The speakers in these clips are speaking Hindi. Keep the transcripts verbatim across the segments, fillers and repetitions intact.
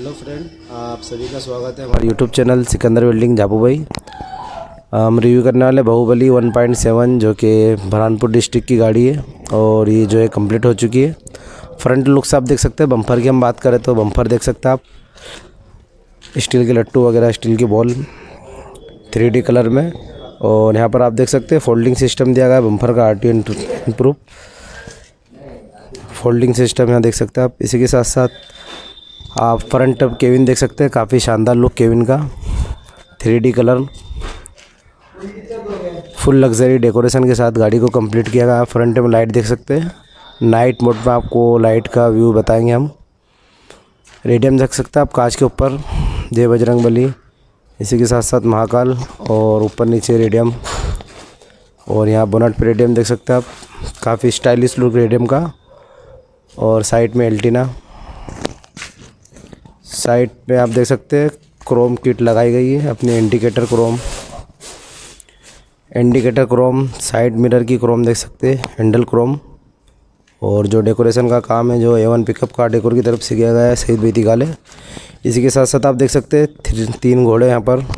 हेलो फ्रेंड, आप सभी का स्वागत है हमारे यूट्यूब चैनल सिकंदर वेल्डिंग झापू भाई। हम रिव्यू करने वाले बाहुबली वन पॉइंट सेवन जो कि बुरहानपुर डिस्ट्रिक्ट की गाड़ी है और ये जो है कंप्लीट हो चुकी है। फ्रंट लुक से आप देख सकते हैं। बम्पर की हम बात करें तो बम्पर देख सकते हैं आप, स्टील के लट्टू वगैरह, स्टील की बॉल थ्री डी कलर में। और यहाँ पर आप देख सकते हैं फोल्डिंग सिस्टम दिया गया है बम्पर का, R T improve folding system यहाँ देख सकते हैं आप। इसी के साथ साथ आप फ्रंट केबिन देख सकते हैं, काफ़ी शानदार लुक केबिन का, three D colour, full luxury decoration के साथ गाड़ी को कंप्लीट किया गया। फ्रंट में लाइट देख सकते हैं, नाइट मोड में आपको लाइट का व्यू बताएंगे हम। रेडियम देख सकते हैं आप कांच के ऊपर, जय बजरंगबली, इसी के साथ साथ महाकाल, और ऊपर नीचे रेडियम। और यहाँ बोनट पे रेडियम देख सकते हैं आप, काफ़ी स्टाइलिश लुक रेडियम का। और साइड में एल्टीना, साइड में आप देख सकते हैं क्रोम किट लगाई गई है अपनी, indicator chrome, indicator chrome, side mirror की क्रोम देख सकते हैं, हैंडल क्रोम। और जो डेकोरेशन का काम है जो ए वन पिकअप का डेकोर की तरफ से किया गया है, शहीद बेती काले। इसी के साथ साथ आप देख सकते हैं तीन घोड़े यहाँ पर।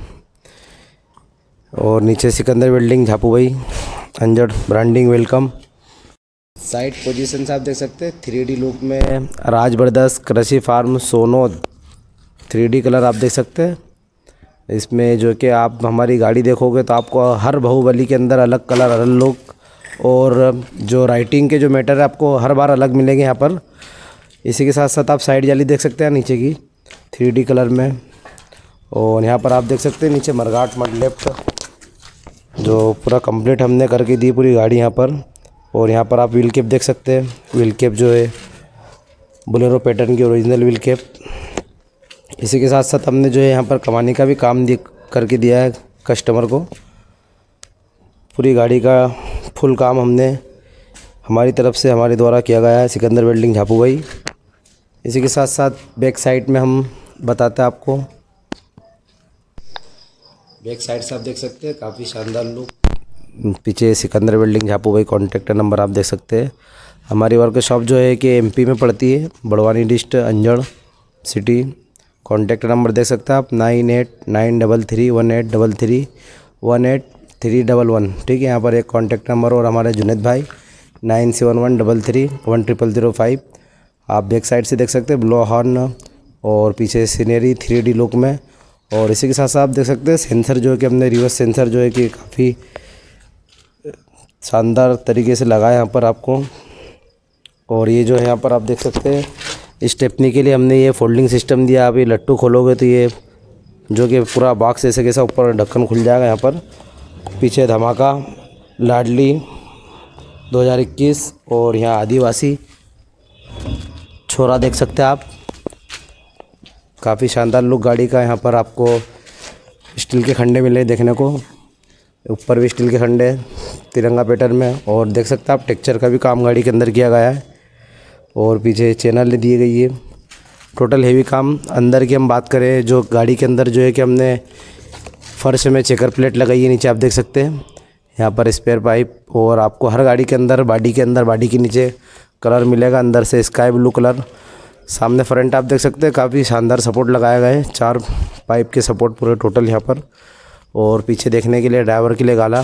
और नीचे सिकंदर वेल्डिंग झापू भाई Anjad branding welcome. Side position से आप देख सकते हैं थ्री डी लुक में राज ब्रदर्स कृषि फार्म सोनो थ्री डी कलर आप देख सकते हैं। इसमें जो कि आप हमारी गाड़ी देखोगे तो आपको हर बाहुबली के अंदर अलग कलर, अलग लुक, और जो राइटिंग के जो मैटर है आपको हर बार अलग मिलेंगे यहाँ पर। इसी के साथ साथ आप साइड जाली देख सकते हैं नीचे की, थ्री डी कलर में। और यहाँ पर आप देख सकते हैं नीचे मरघाट मड लेफ्ट जो पूरा कंप्लीट हमने करके दी पूरी गाड़ी यहाँ पर। और यहाँ पर आप व्हील कैप देख सकते हैं, व्हील कैप जो है बोलेरो पैटर्न की ओरिजिनल व्हील कैप। इसी के साथ साथ हमने जो है यहाँ पर कमानी का भी काम दे करके दिया है कस्टमर को। पूरी गाड़ी का फुल काम हमने हमारी तरफ से हमारे द्वारा किया गया है सिकंदर वेल्डिंग झापू भाई। इसी के साथ साथ बैक साइड में हम बताते हैं आपको, बैक साइड से आप देख सकते हैं काफ़ी शानदार लुक। पीछे सिकंदर वेल्डिंग झापू भाई कॉन्टैक्ट नंबर आप देख सकते हैं। हमारी वर्कशॉप जो है कि एमपी में पड़ती है, Barwani district Anjad city. Contact number देख सकते हैं आप, nine eight nine double three one eight double three one eight three double one. ठीक है, यहाँ पर एक कॉन्टैक्ट नंबर और हमारे जुनेद भाई nine seven one double three one triple zero five. आप बैक साइड से देख सकते हैं ब्लो हॉर्न और पीछे सीनरी थ्री डी लुक में। और इसी के साथ साथ आप देख सकते हैं सेंसर जो है कि हमने रिवर्स सेंसर जो है कि काफ़ी शानदार तरीके से लगाया यहाँ पर आपको। और ये जो है यहाँ पर आप देख सकते हैं स्टेपनी के लिए हमने ये फोल्डिंग सिस्टम दिया। आप ये लट्टू खोलोगे तो ये जो कि पूरा बॉक्स ऐसे कैसा ऊपर ढक्कन खुल जाएगा यहाँ पर। पीछे धमाका लाडली दो हज़ार इक्कीस और यहाँ आदिवासी छोरा देख सकते हैं आप, काफ़ी शानदार लुक गाड़ी का। यहाँ पर आपको स्टील के खंडे मिले देखने को, ऊपर भी स्टील के खंडे तिरंगा पैटर्न में। और देख सकते हैं आप टेक्चर का भी काम गाड़ी के अंदर किया गया है। और पीछे चैनल दी गई है, टोटल हेवी काम। अंदर की हम बात करें जो गाड़ी के अंदर जो है कि हमने फर्श में चेकर प्लेट लगाई है, नीचे आप देख सकते हैं यहाँ पर स्पेयर पाइप। और आपको हर गाड़ी के अंदर बॉडी के अंदर बॉडी के नीचे कलर मिलेगा, अंदर से स्काई ब्लू कलर। सामने फ्रंट आप देख सकते हैं काफ़ी शानदार सपोर्ट लगाया गया है, चार पाइप के सपोर्ट पूरे टोटल यहाँ पर। और पीछे देखने के लिए ड्राइवर के लिए गाला,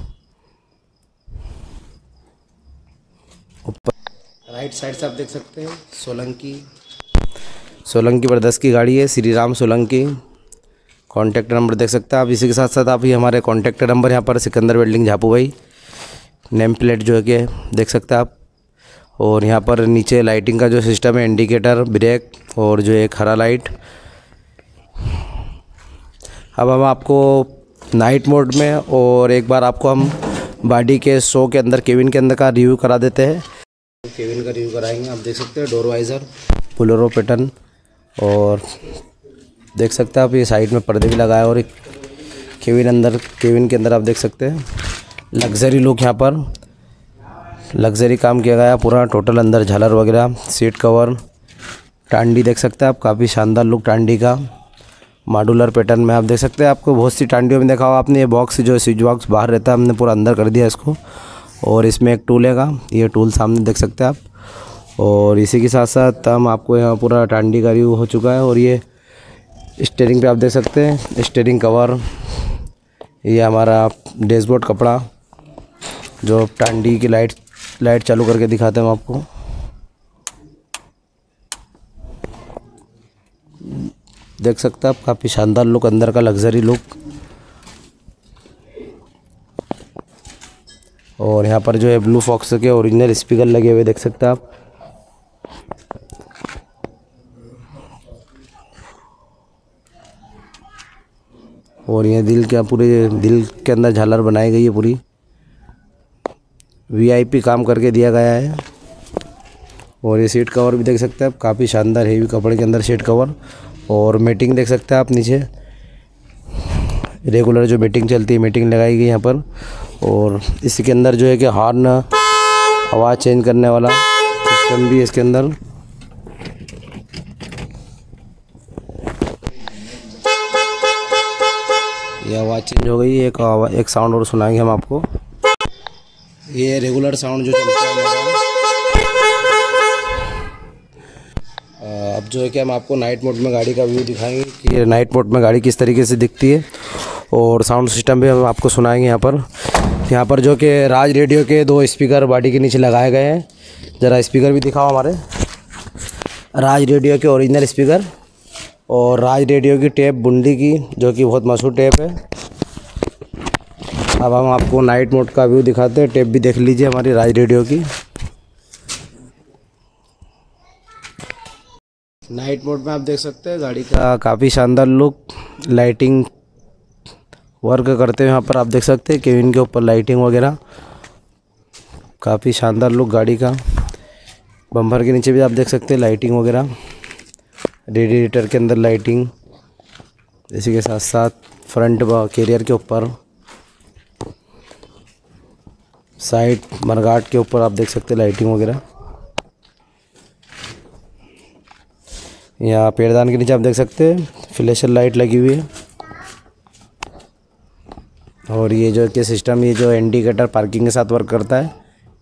ऊपर राइट साइड से आप देख सकते हैं सोलंकी सोलंकी ब्रदर्स की गाड़ी है, श्री राम सोलंकी। कॉन्टैक्ट नंबर देख सकते हैं आप। इसी के साथ साथ आप ये हमारे कॉन्टैक्ट नंबर यहाँ पर सिकंदर वेल्डिंग झापू भाई, नेम प्लेट जो है कि देख सकते हैं आप। और यहाँ पर नीचे लाइटिंग का जो सिस्टम है, इंडिकेटर, ब्रेक और जो एक हरा लाइट। अब हम आपको नाइट मोड में और एक बार आपको हम बॉडी के शो के अंदर केबिन के अंदर का रिव्यू करा देते हैं। केबिन का रिव्यू कराएंगे। आप देख सकते हैं डोर वाइज़र बोलेरो पैटर्न, और देख सकते हैं आप ये साइड में पर्दे भी लगाए। और एक केबिन अंदर केबिन के अंदर आप देख सकते हैं लग्जरी लुक, यहाँ पर लग्जरी काम किया गया पूरा टोटल। अंदर झालर वगैरह, सीट कवर, टांडी देख सकते हैं आप, काफ़ी शानदार लुक टांडी का। मॉड्यूलर पैटर्न में आप देख सकते हैं, आपको बहुत सी टांडियों में देखा होगा आपने, ये बॉक्स जो है स्विच बॉक्स बाहर रहता है, हमने पूरा अंदर कर दिया इसको। और इसमें एक टूल हैगा, ये टूल सामने देख सकते हैं आप। और इसी के साथ साथ हम आपको यहाँ पूरा टांडी का रिव्यू हो चुका है। और ये स्टीयरिंग पे आप देख सकते हैं स्टीयरिंग कवर, ये हमारा डैशबोर्ड कपड़ा, जो टांडी की लाइट लाइट चालू करके दिखाते हैं हम आपको। देख सकते हैं आप, काफ़ी शानदार लुक, अंदर का लग्जरी लुक। और यहाँ पर जो है ब्लू फॉक्स के ओरिजिनल स्पीकर लगे हुए देख सकते हैं आप। और ये दिल क्या पूरे दिल के अंदर झालर बनाई गई है, पूरी वीआईपी काम करके दिया गया है। और ये सीट कवर भी देख सकते हैं आप, काफ़ी शानदार हेवी कपड़े के अंदर सीट कवर। और मीटिंग देख सकते हैं आप, नीचे रेगुलर जो मीटिंग चलती है मीटिंग लगाई गई यहाँ पर। और इसी के अंदर जो है कि हॉर्न आवाज़ चेंज करने वाला सिस्टम भी है इसके अंदर। ये आवाज़ चेंज हो गई, एक एक साउंड और सुनाएंगे हम आपको। ये रेगुलर साउंड जो चलता है हमारा। अब जो है कि हम आपको नाइट मोड में गाड़ी का व्यू दिखाएंगे कि ये नाइट मोड में गाड़ी किस तरीके से दिखती है। और साउंड सिस्टम भी हम आपको सुनाएंगे यहाँ पर। यहाँ पर जो कि राज रेडियो के दो स्पीकर बॉडी के नीचे लगाए गए हैं। ज़रा स्पीकर भी दिखाओ हमारे, राज रेडियो के ओरिजिनल स्पीकर। और राज रेडियो की टेप बुंडी की, जो कि बहुत मशहूर टेप है। अब हम आपको नाइट मोड का व्यू दिखाते हैं, टेप भी देख लीजिए हमारी राज रेडियो की। नाइट मोड में आप देख सकते हैं गाड़ी का काफ़ी शानदार लुक, लाइटिंग वर्क करते हुए यहाँ पर आप देख सकते हैं केबिन के ऊपर लाइटिंग वगैरह, काफ़ी शानदार लुक गाड़ी का। बम्पर के नीचे भी आप देख सकते हैं लाइटिंग वगैरह, रेडिएटर के अंदर लाइटिंग, इसी के साथ साथ फ्रंट कैरियर के ऊपर, साइड मरगाट के ऊपर आप देख सकते हैं लाइटिंग वगैरह। यहाँ पैरदान के नीचे आप देख सकते हैं फ्लैशर लाइट लगी हुई है। और ये जो कि सिस्टम, ये जो इंडिकेटर पार्किंग के साथ वर्क करता है।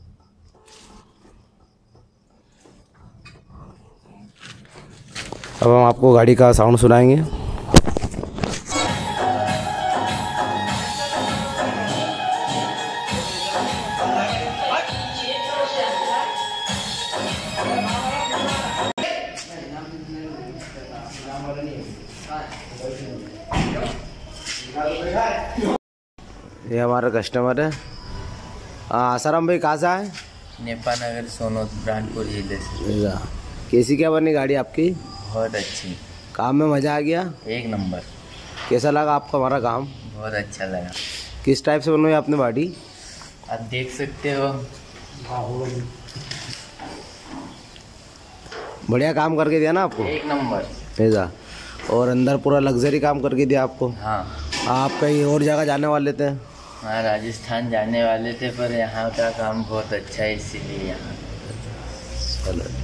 अब हम आपको गाड़ी का साउंड सुनाएंगे। ये हमारा कस्टमर है। हाँ आसाराम भाई, कहाँ से आए? नेपाल नगर सोनोद ब्रांडपुर जिले से। कैसी क्या बनी गाड़ी आपकी? बहुत अच्छी। काम में मज़ा आ गया? एक नंबर। कैसा लगा आपको हमारा काम? बहुत अच्छा लगा। किस टाइप से बनवाई आपने बॉडी? आप देख सकते हो। बढ़िया काम करके दिया ना आपको? एक नंबर। ऐसा। और अंदर पूरा लग्जरी काम करके दिया आपको? हाँ। आप कहीं और जगह जाने वाले थे? हाँ, राजस्थान जाने वाले थे, पर यहाँ का काम बहुत अच्छा है, इसीलिए यहाँ। चलो।